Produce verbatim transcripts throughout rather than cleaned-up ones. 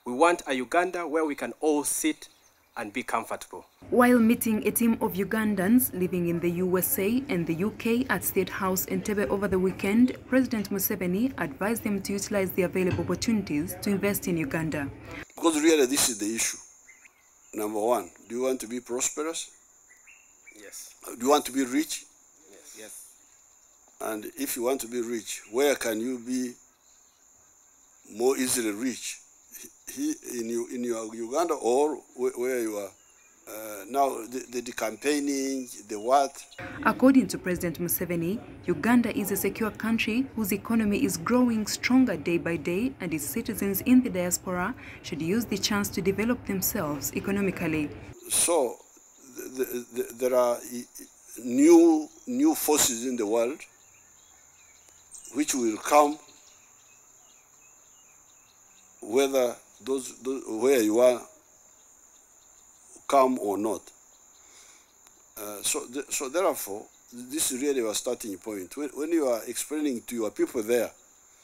We want a Uganda where we can all sit and be comfortable. While meeting a team of Ugandans living in the U S A and the U K at State House Entebbe over the weekend, President Museveni advised them to utilize the available opportunities to invest in Uganda. Because really this is the issue. Number one, do you want to be prosperous? Yes. Do you want to be rich? Yes. Yes. And if you want to be rich, where can you be more easily rich? He, in, you, in your Uganda or where, where you are? Uh, now, the, the, the campaigning, the what? According to President Museveni, Uganda is a secure country whose economy is growing stronger day by day, and its citizens in the diaspora should use the chance to develop themselves economically. So, the, the, the, there are new, new forces in the world which will come whether those, those where you are come or not. Uh, so, th so therefore, this is really a starting point. When, when you are explaining to your people there,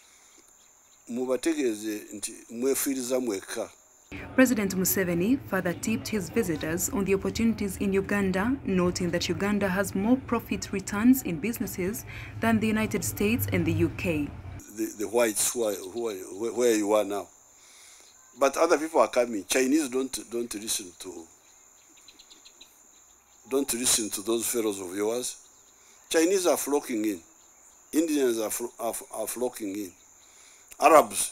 President Museveni further tipped his visitors on the opportunities in Uganda, noting that Uganda has more profit returns in businesses than the United States and the U K. The, the whites who are, who are where you are now. But other people are coming. Chinese don't don't listen to don't listen to those fellows of yours. Chinese are flocking in. Indians are are, are flocking in. Arabs,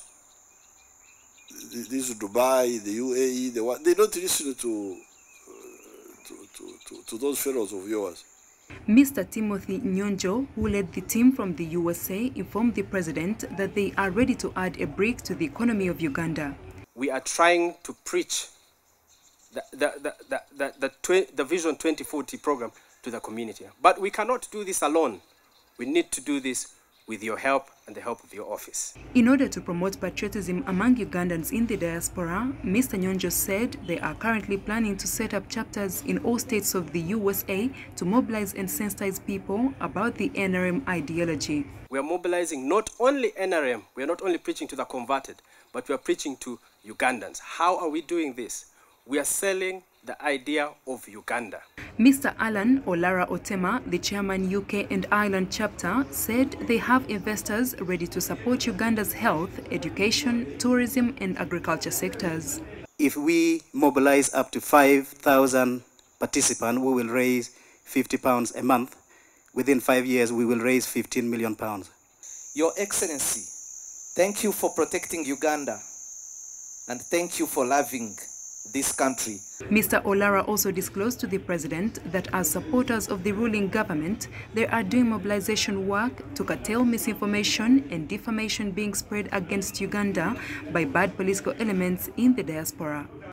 this Dubai, the U A E, the what? They don't listen to uh, to, to, to to those fellows of yours. Mister Timothy Nyonjo, who led the team from the U S A, informed the president that they are ready to add a brick to the economy of Uganda. We are trying to preach the, the, the, the, the, the, tw the Vision twenty forty program to the community. But we cannot do this alone. We need to do this with your help and the help of your office. In order to promote patriotism among Ugandans in the diaspora, Mister Nyonjo said they are currently planning to set up chapters in all states of the U S A to mobilize and sensitize people about the N R M ideology. We are mobilizing not only N R M, we are not only preaching to the converted, but we are preaching to Ugandans. How are we doing this? We are selling the idea of Uganda. Mister Alan Olara Otema, the chairman U K and Ireland chapter, said they have investors ready to support Uganda's health, education, tourism and agriculture sectors. If we mobilize up to five thousand participants, we will raise fifty pounds a month. Within five years, we will raise fifteen million pounds. Your Excellency, thank you for protecting Uganda, and thank you for loving this country. Mister Olara also disclosed to the president that as supporters of the ruling government, they are doing mobilization work to curtail misinformation and defamation being spread against Uganda by bad political elements in the diaspora.